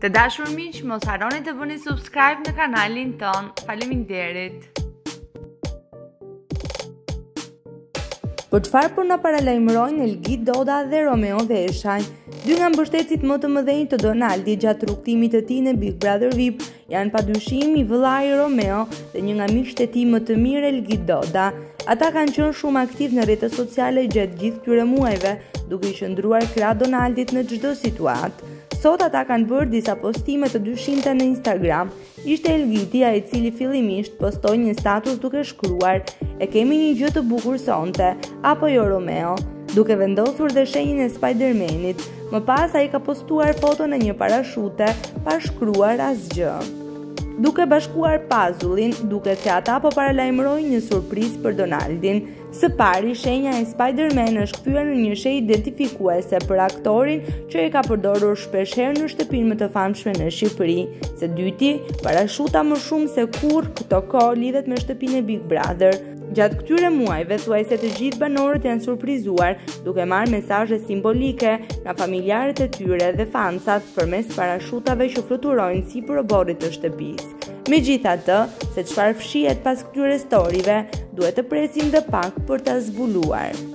Të dashur miq, mos harroni të bëni subscribe në kanalin ton. Faleminderit. Për çfarë po na paralajmërojnë Elgi Doda dhe Romeo Veshaj, dy nga mbështetësit më të mëdhenj të Donaldit gjatë rrugtimit të tij në Big Brother VIP, janë padyshim i vëllai Romeo dhe një nga miqtë e tij më të mirë Elgi Doda. Ata kanë qenë shumë aktiv në rrjetet sociale gjatë gjithë këtyre muajve, duke i qëndruar krah Donaldit në çdo situatë. Sot ata kanë bërë disa postime të dyshimta në Instagram. Ishte Elgiti ai i cili fillimisht postoi një status duke shkruar: "E kemi një gjë të bukur sonte", apo jo Romeo, duke vendosur dhe shenjën e Spider-Manit. Më pas ai ka postuar foto në një parashute pa shkruar asgjë, duke bashkuar pazullin, duke se ata po paralajmërojnë një surprizë për Donaldin. Së pari, shenja e Spider-Man është kthyer në një shenjë identifikuese për aktorin që e ka përdorur shpeshherë në shtëpinë më të famshme në Shqipëri. Së dyti, parashuta më shumë se kurrë këto kohë lidhet me shtëpinë e Big Brother. Gjatë këtyre muajve, thuajse të gjithë banorët janë surprizuar duke marrë mesazhe simbolike nga familjarët e tyre dhe fansat përmes parashutave që fluturojnë sipër oborrit të shtëpisë. Megjithatë, se çfarë fshihet pas këtyre storive, duhet të presim dhe pak për ta zbuluar.